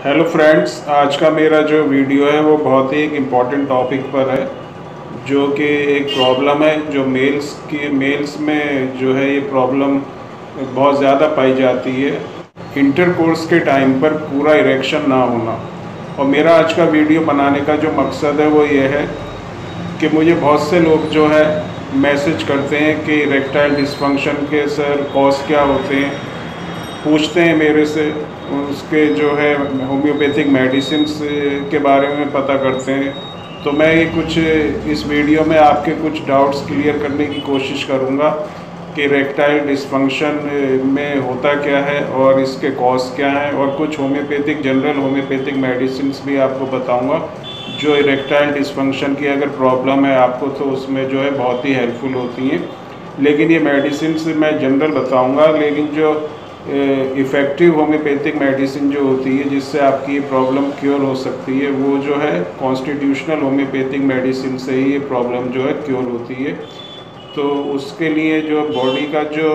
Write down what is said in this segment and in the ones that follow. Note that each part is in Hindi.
हेलो फ्रेंड्स, आज का मेरा जो वीडियो है वो बहुत ही एक इम्पॉर्टेंट टॉपिक पर है, जो कि एक प्रॉब्लम है जो मेल्स में जो है ये प्रॉब्लम बहुत ज़्यादा पाई जाती है। इंटरकोर्स के टाइम पर पूरा इरेक्शन ना होना। और मेरा आज का वीडियो बनाने का जो मकसद है वो ये है कि मुझे बहुत से लोग जो है मैसेज करते हैं कि इरेक्टाइल डिसफंक्शन के सर कॉज क्या होते हैं, पूछते हैं मेरे से, उसके जो है होम्योपैथिक मेडिसिन के बारे में पता करते हैं। तो मैं ये कुछ इस वीडियो में आपके कुछ डाउट्स क्लियर करने की कोशिश करूँगा कि इरेक्टाइल डिसफंक्शन में होता क्या है और इसके कॉज क्या हैं, और कुछ जनरल होम्योपैथिक मेडिसिन भी आपको बताऊँगा जो इरेक्टाइल डिसफंक्शन की अगर प्रॉब्लम है आपको तो उसमें जो है बहुत ही हेल्पफुल होती हैं। लेकिन ये मेडिसिन मैं जनरल बताऊंगा, लेकिन जो इफ़ेक्टिव होम्योपैथिक मेडिसिन जो होती है जिससे आपकी ये प्रॉब्लम क्योर हो सकती है वो जो है कॉन्स्टिट्यूशनल होम्योपैथिक मेडिसिन से ही ये प्रॉब्लम जो है क्योर होती है। तो उसके लिए जो बॉडी का जो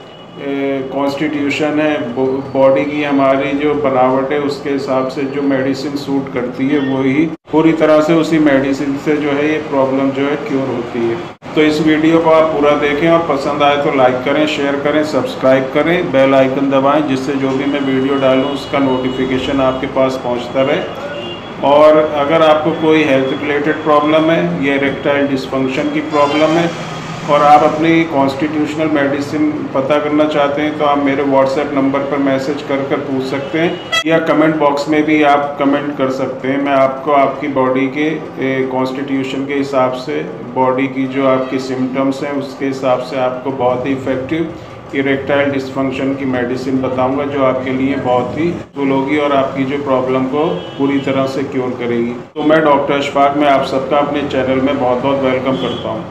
कॉन्स्टिट्यूशन है, बॉडी की हमारी जो बनावट है उसके हिसाब से जो मेडिसिन सूट करती है वो ही पूरी तरह से उसी मेडिसिन से जो है ये प्रॉब्लम जो है क्योर होती है। तो इस वीडियो को आप पूरा देखें और पसंद आए तो लाइक करें, शेयर करें, सब्सक्राइब करें, बेल आइकन दबाएं जिससे जो भी मैं वीडियो डालूं उसका नोटिफिकेशन आपके पास पहुंचता रहे। और अगर आपको कोई हेल्थ रिलेटेड प्रॉब्लम है या इरेक्टाइल डिसफंक्शन की प्रॉब्लम है और आप अपनी कॉन्स्टिट्यूशनल मेडिसिन पता करना चाहते हैं तो आप मेरे व्हाट्सएप नंबर पर मैसेज कर पूछ सकते हैं या कमेंट बॉक्स में भी आप कमेंट कर सकते हैं। मैं आपको आपकी बॉडी के कॉन्स्टिट्यूशन के हिसाब से, बॉडी की जो आपकी सिम्टम्स हैं उसके हिसाब से आपको बहुत ही इफ़ेक्टिव इरेक्टाइल डिसफंक्शन की मेडिसिन बताऊंगा जो आपके लिए बहुत ही यूज़फुल होगी और आपकी जो प्रॉब्लम को पूरी तरह से क्योर करेगी। तो मैं डॉक्टर अशफाक में आप सबका अपने चैनल में बहुत बहुत वेलकम करता हूँ।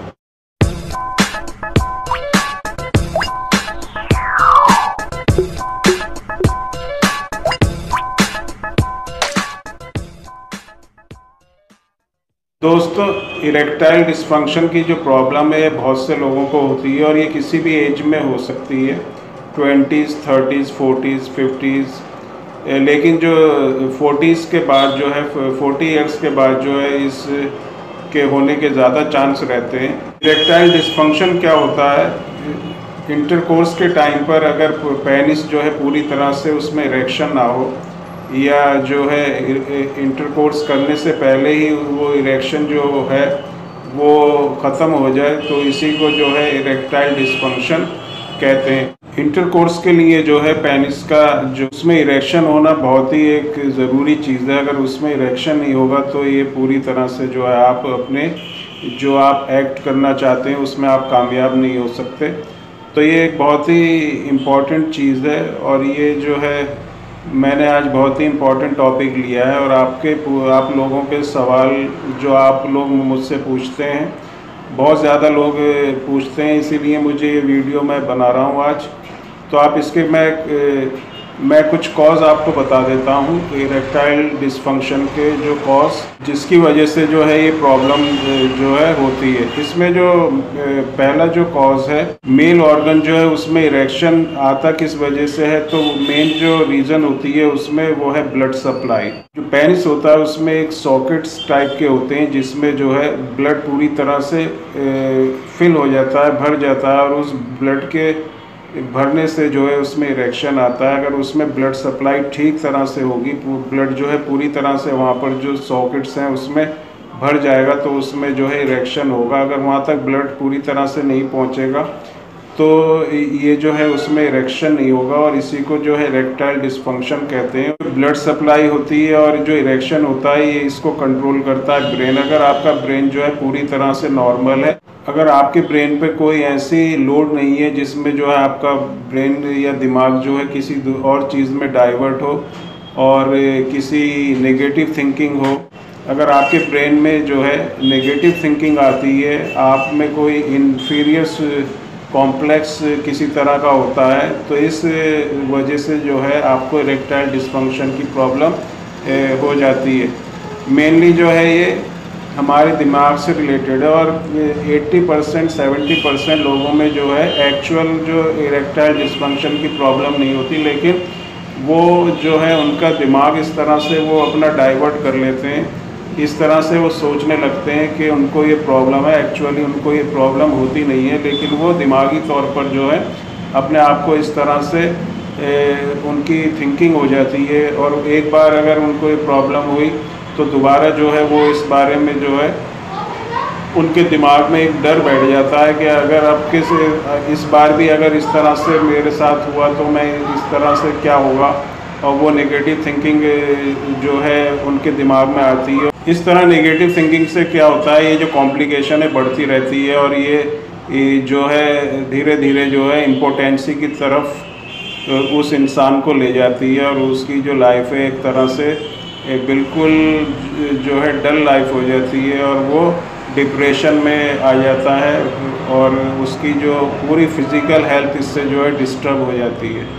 दोस्तों, इरेक्टाइल डिसफंक्शन की जो प्रॉब्लम है बहुत से लोगों को होती है और ये किसी भी एज में हो सकती है, 20s, 30s, 40s, 50s। लेकिन जो 40s के बाद जो है 40 ईयर्स के बाद जो है इस के होने के ज़्यादा चांस रहते हैं। इरेक्टाइल डिसफंक्शन क्या होता है? इंटरकोर्स के टाइम पर अगर पेनिस जो है पूरी तरह से उसमें इरेक्शन ना हो या जो है इंटरकोर्स करने से पहले ही वो इरेक्शन जो है वो ख़त्म हो जाए तो इसी को जो है इरेक्टाइल डिसफंक्शन कहते हैं। इंटरकोर्स के लिए जो है पेनिस का जो उसमें इरेक्शन होना बहुत ही एक ज़रूरी चीज़ है। अगर उसमें इरेक्शन नहीं होगा तो ये पूरी तरह से जो है आप अपने जो आप एक्ट करना चाहते हैं उसमें आप कामयाब नहीं हो सकते। तो ये एक बहुत ही इम्पॉर्टेंट चीज़ है और ये जो है मैंने आज बहुत ही इम्पोर्टेंट टॉपिक लिया है और आप लोगों के सवाल जो आप लोग मुझसे पूछते हैं, बहुत ज़्यादा लोग पूछते हैं, इसीलिए मुझे ये वीडियो मैं बना रहा हूँ आज। तो आप इसके मैं कुछ कॉज आपको बता देता हूँ इरेक्टाइल डिसफंक्शन के जो कॉज जिसकी वजह से जो है ये प्रॉब्लम जो है होती है। इसमें जो पहला जो कॉज है, मेल ऑर्गन जो है उसमें इरेक्शन आता किस वजह से है, तो मेन जो रीज़न होती है उसमें वो है ब्लड सप्लाई। जो पेनिस होता है उसमें एक सॉकेट्स टाइप के होते हैं जिसमें जो है ब्लड पूरी तरह से फिल हो जाता है, भर जाता है, और उस ब्लड के भरने से जो है उसमें इरेक्शन आता है। अगर उसमें ब्लड सप्लाई ठीक तरह से होगी, ब्लड जो है पूरी तरह से वहाँ पर जो सॉकेट्स हैं उसमें भर जाएगा तो उसमें जो है इरेक्शन होगा। अगर वहाँ तक ब्लड पूरी तरह से नहीं पहुँचेगा तो ये जो है उसमें इरेक्शन नहीं होगा और इसी को जो है इरेक्टाइल डिसफंक्शन कहते हैं। ब्लड सप्लाई होती है और जो इरेक्शन होता है ये इसको कंट्रोल करता है ब्रेन। अगर आपका ब्रेन जो है पूरी तरह से नॉर्मल है, अगर आपके ब्रेन पे कोई ऐसी लोड नहीं है जिसमें जो है आपका ब्रेन या दिमाग जो है किसी और चीज़ में डाइवर्ट हो और किसी नेगेटिव थिंकिंग हो, अगर आपके ब्रेन में जो है नेगेटिव थिंकिंग आती है, आप में कोई इन्फीरियर कॉम्प्लेक्स किसी तरह का होता है, तो इस वजह से जो है आपको इरेक्टाइल डिसफंक्शन की प्रॉब्लम हो जाती है। मेनली जो है ये हमारे दिमाग से रिलेटेड है और 80% 70% लोगों में जो है एक्चुअल जो इरेक्टाइल डिसफंक्शन की प्रॉब्लम नहीं होती, लेकिन वो जो है उनका दिमाग इस तरह से वो अपना डाइवर्ट कर लेते हैं, इस तरह से वो सोचने लगते हैं कि उनको ये प्रॉब्लम है। एक्चुअली उनको ये प्रॉब्लम होती नहीं है, लेकिन वो दिमागी तौर पर जो है अपने आप को इस तरह से उनकी थिंकिंग हो जाती है, और एक बार अगर उनको ये प्रॉब्लम हुई तो दोबारा जो है वो इस बारे में जो है उनके दिमाग में एक डर बैठ जाता है कि अगर अब इस बार भी अगर इस तरह से मेरे साथ हुआ तो मैं इस तरह से क्या होगा, और वो नेगेटिव थिंकिंग जो है उनके दिमाग में आती है। इस तरह नेगेटिव थिंकिंग से क्या होता है, ये जो कॉम्प्लिकेशन है बढ़ती रहती है, और ये जो है धीरे धीरे जो है इम्पोटेंसी की तरफ उस इंसान को ले जाती है, और उसकी जो लाइफ है एक तरह से बिल्कुल जो है डल लाइफ हो जाती है, और वो डिप्रेशन में आ जाता है, और उसकी जो पूरी फिज़िकल हेल्थ इससे जो है डिस्टर्ब हो जाती है।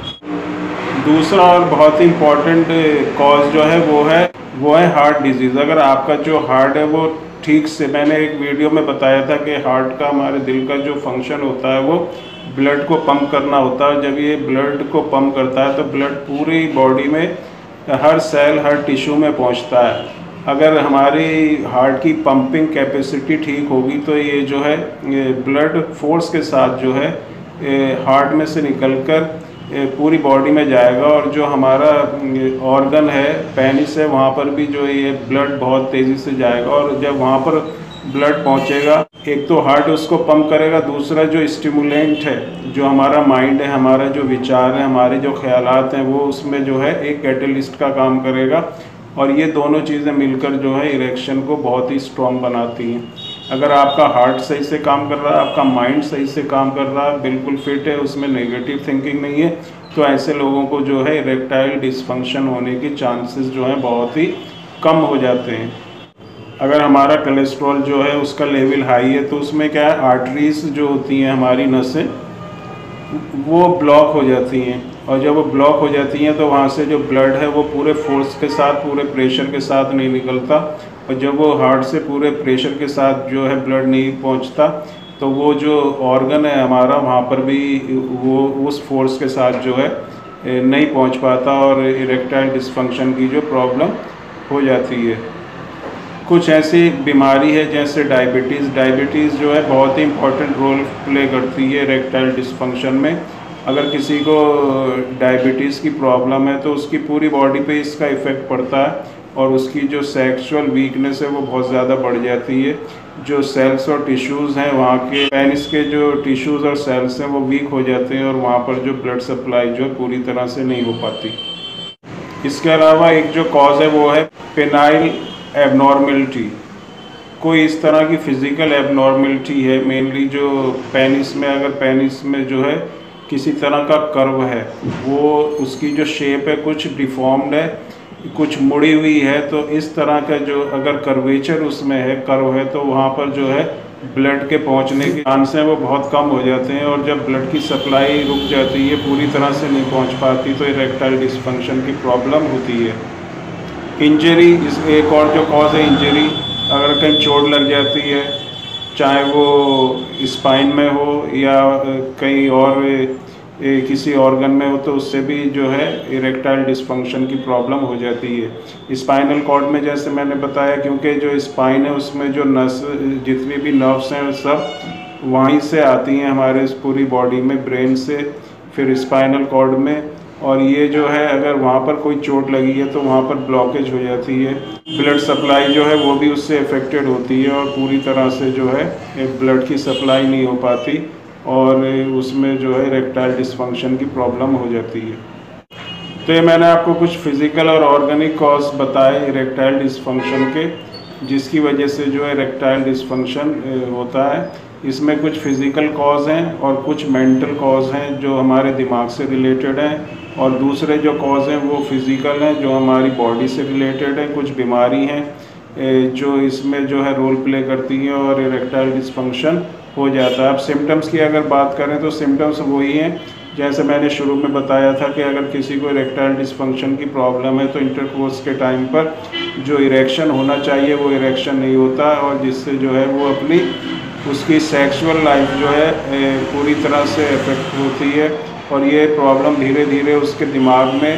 दूसरा और बहुत ही इम्पॉर्टेंट कॉज जो है वो है हार्ट डिजीज़। अगर आपका जो हार्ट है वो ठीक से, मैंने एक वीडियो में बताया था कि हार्ट का, हमारे दिल का जो फंक्शन होता है वो ब्लड को पंप करना होता है। जब ये ब्लड को पंप करता है तो ब्लड पूरी बॉडी में हर सेल, हर टिश्यू में पहुंचता है। अगर हमारी हार्ट की पंपिंग कैपेसिटी ठीक होगी तो ये जो है ब्लड फोर्स के साथ जो है हार्ट में से निकलकर पूरी बॉडी में जाएगा, और जो हमारा ऑर्गन है पेनिस है वहाँ पर भी जो ये ब्लड बहुत तेज़ी से जाएगा, और जब वहाँ पर ब्लड पहुँचेगा, एक तो हार्ट उसको पंप करेगा, दूसरा जो स्टिमुलेंट है, जो हमारा माइंड है, हमारा जो विचार है, हमारे जो ख्यालात हैं, वो उसमें जो है एक कैटलिस्ट का काम करेगा, और ये दोनों चीज़ें मिलकर जो है इरेक्शन को बहुत ही स्ट्रॉन्ग बनाती हैं। अगर आपका हार्ट सही से काम कर रहा है, आपका माइंड सही से काम कर रहा है, बिल्कुल फिट है, उसमें नेगेटिव थिंकिंग नहीं है, तो ऐसे लोगों को जो है इरेक्टाइल डिसफंक्शन होने के चांसेस जो हैं बहुत ही कम हो जाते हैं। अगर हमारा कोलेस्ट्रॉल जो है उसका लेवल हाई है तो उसमें क्या है, आर्टरीज जो होती हैं, हमारी नसें, वो ब्लॉक हो जाती हैं, और जब वो ब्लॉक हो जाती हैं तो वहाँ से जो ब्लड है वो पूरे फोर्स के साथ, पूरे प्रेशर के साथ नहीं निकलता, और जब वो हार्ट से पूरे प्रेशर के साथ जो है ब्लड नहीं पहुँचता तो वो जो ऑर्गन है हमारा, वहाँ पर भी वो उस फोर्स के साथ जो है नहीं पहुँच पाता, और इरेक्टाइल डिसफंक्शन की जो प्रॉब्लम हो जाती है। कुछ ऐसी बीमारी है जैसे डायबिटीज़ जो है बहुत ही इम्पोर्टेंट रोल प्ले करती है इरेक्टाइल डिसफंक्शन में। अगर किसी को डायबिटीज़ की प्रॉब्लम है तो उसकी पूरी बॉडी पे इसका इफ़ेक्ट पड़ता है, और उसकी जो सेक्सुअल वीकनेस है वो बहुत ज़्यादा बढ़ जाती है। जो सेल्स और टिश्यूज़ हैं, वहाँ के पेनिस के जो टिश्यूज़ और सेल्स हैं वो वीक हो जाते हैं, और वहाँ पर जो ब्लड सप्लाई जो है पूरी तरह से नहीं हो पाती। इसके अलावा एक जो कॉज है वो है पेनाइल एबनॉर्मेलिटी। कोई इस तरह की फिज़िकल एबनॉर्मेलिटी है, मेनली जो पेनिस में, अगर पेनिस में जो है किसी तरह का कर्व है, वो उसकी जो शेप है कुछ डिफॉर्म्ड है, कुछ मुड़ी हुई है, तो इस तरह का जो अगर कर्वेचर उसमें है, कर्व है, तो वहाँ पर जो है ब्लड के पहुँचने के चांस हैं वो बहुत कम हो जाते हैं, और जब ब्लड की सप्लाई रुक जाती है, पूरी तरह से नहीं पहुँच पाती, तो इरेक्टाइल डिसफंक्शन की प्रॉब्लम होती है। इंजरी, इस एक और जो कॉज है इंजरी, अगर कहीं चोट लग जाती है, चाहे वो स्पाइन में हो या कहीं और किसी ऑर्गन में हो, तो उससे भी जो है इरेक्टाइल डिसफंक्शन की प्रॉब्लम हो जाती है। स्पाइनल कॉर्ड में जैसे मैंने बताया, क्योंकि जो स्पाइन है उसमें जो नस, जितनी भी नर्व्स हैं सब वहीं से आती हैं हमारे इस पूरी बॉडी में, ब्रेन से फिर स्पाइनल कॉर्ड में, और ये जो है अगर वहाँ पर कोई चोट लगी है तो वहाँ पर ब्लॉकेज हो जाती है, ब्लड सप्लाई जो है वो भी उससे अफेक्टेड होती है, और पूरी तरह से जो है ब्लड की सप्लाई नहीं हो पाती, और उसमें जो है इरेक्टाइल डिसफंक्शन की प्रॉब्लम हो जाती है। तो ये मैंने आपको कुछ फिज़िकल और ऑर्गेनिक कॉज बताए इरेक्टाइल डिसफंक्शन के, जिसकी वजह से जो है इरेक्टाइल डिसफंक्शन होता है। इसमें कुछ फिज़िकल कॉज हैं और कुछ मेंटल कॉज हैं जो हमारे दिमाग से रिलेटेड हैं, और दूसरे जो कॉज हैं वो फिज़िकल हैं जो हमारी बॉडी से रिलेटेड हैं। कुछ बीमारी हैं जो इसमें जो है रोल प्ले करती हैं और इरेक्टाइल डिसफंक्शन हो जाता है। अब सिम्टम्स की अगर बात करें तो सिम्टम्स वही हैं जैसे मैंने शुरू में बताया था कि अगर किसी को इरेक्टाइल डिसफंक्शन की प्रॉब्लम है तो इंटरकोर्स के टाइम पर जो इरेक्शन होना चाहिए वो इरेक्शन नहीं होता, और जिससे जो है वो अपनी उसकी सेक्सुअल लाइफ जो है पूरी तरह से इफेक्ट होती है, और ये प्रॉब्लम धीरे धीरे उसके दिमाग में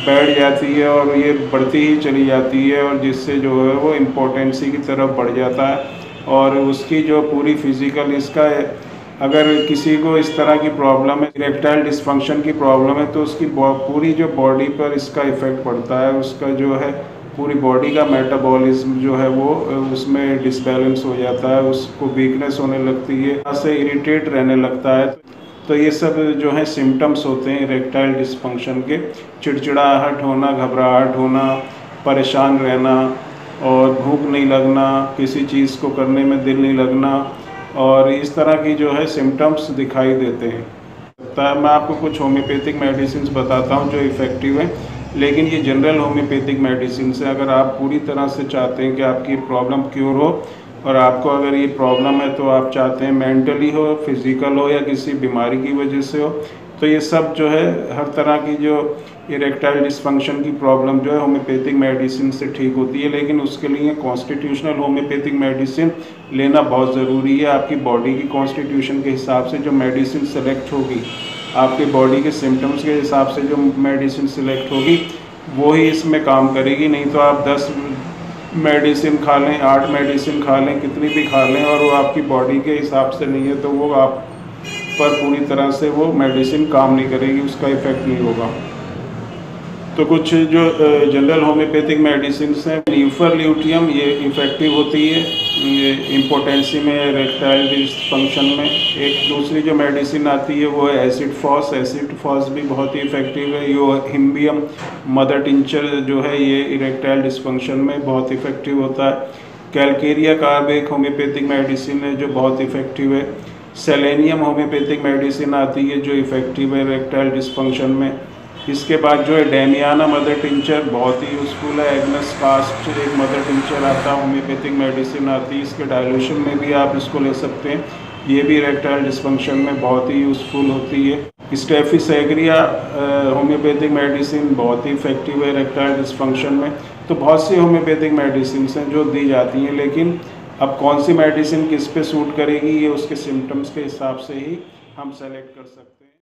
बैठ जाती है और ये बढ़ती ही चली जाती है, और जिससे जो है वो इम्पोर्टेंसी की तरफ बढ़ जाता है। और उसकी जो पूरी फिज़िकल इसका अगर किसी को इस तरह की प्रॉब्लम है, इरेक्टाइल डिस्फंक्शन की प्रॉब्लम है, तो उसकी पूरी जो बॉडी पर इसका इफ़ेक्ट पड़ता है। उसका जो है पूरी बॉडी का मेटाबॉलिज्म जो है वो उसमें डिसबैलेंस हो जाता है, उसको वीकनेस होने लगती है, यहाँ से इरिटेट रहने लगता है। तो ये सब जो है सिम्टम्स होते हैं इरेक्टाइल डिस्फंक्शन के। चिड़चिड़ाहट होना, घबराहट होना, परेशान रहना, और भूख नहीं लगना, किसी चीज़ को करने में दिल नहीं लगना, और इस तरह की जो है सिम्टम्स दिखाई देते हैं। मैं आपको कुछ होम्योपैथिक मेडिसिन बताता हूँ जो इफ़ेक्टिव हैं, लेकिन ये जनरल होम्योपैथिक मेडिसिन है। अगर आप पूरी तरह से चाहते हैं कि आपकी प्रॉब्लम क्योर हो, और आपको अगर ये प्रॉब्लम है तो आप चाहते हैं मेंटली हो, फिज़िकल हो, या किसी बीमारी की वजह से हो, तो ये सब जो है हर तरह की जो इरेक्टाइल डिस्फंक्शन की प्रॉब्लम जो है होम्योपैथिक मेडिसिन से ठीक होती है। लेकिन उसके लिए कॉन्स्टिट्यूशनल होम्योपैथिक मेडिसिन लेना बहुत ज़रूरी है। आपकी बॉडी की कॉन्स्टिट्यूशन के हिसाब से जो मेडिसिन सेलेक्ट होगी, आपकी बॉडी के सिम्टम्स के हिसाब से जो मेडिसिन सेलेक्ट होगी, वो ही इसमें काम करेगी। नहीं तो आप 10 मेडिसिन खा लें, 8 मेडिसिन खा लें, कितनी भी खा लें, और वो आपकी बॉडी के हिसाब से नहीं है, तो वो आप पर पूरी तरह से वो मेडिसिन काम नहीं करेगी, उसका इफ़ेक्ट नहीं होगा। तो कुछ जो जनरल होम्योपैथिक मेडिसिन हैं, ल्यूफरल्यूटियम, ये इफ़ेक्टिव होती है ये इम्पोटेंसी में, इरेक्टाइल डिस्फंक्शन में। एक दूसरी जो मेडिसिन आती है वो है एसिड फॉस भी बहुत ही इफ़ेक्टिव है। यो हिम्बियम मदर टिंचर जो है ये इरेक्टाइल डिस्फंक्शन में बहुत इफ़ेक्टिव होता है। कैलकेरिया कार्ब एक होम्योपैथिक मेडिसिन है जो बहुत इफ़ेक्टिव है। सेलेनियम होम्योपैथिक मेडिसिन आती है जो इफ़ेक्टिव है इरेक्टाइल डिस्फंक्शन में। इसके बाद जो है डेमियाना मदर टिंचर बहुत ही यूज़फुल है। एग्नस कास्ट एक मदर टिंचर आता है, होम्योपैथिक मेडिसिन आती है, इसके डाइल्यूशन में भी आप इसको ले सकते हैं। ये भी इरेक्टाइल डिस्फंक्शन में बहुत ही यूज़फुल होती है। स्टेफिस एग्रिया होम्योपैथिक मेडिसिन बहुत ही इफेक्टिव है इरेक्टाइल डिस्फंक्शन में। तो बहुत सी होम्योपैथिक मेडिसिन हैं जो दी जाती हैं, लेकिन अब कौन सी मेडिसिन किस पे सूट करेगी ये उसके सिम्टम्स के हिसाब से ही हम सेलेक्ट कर सकते हैं।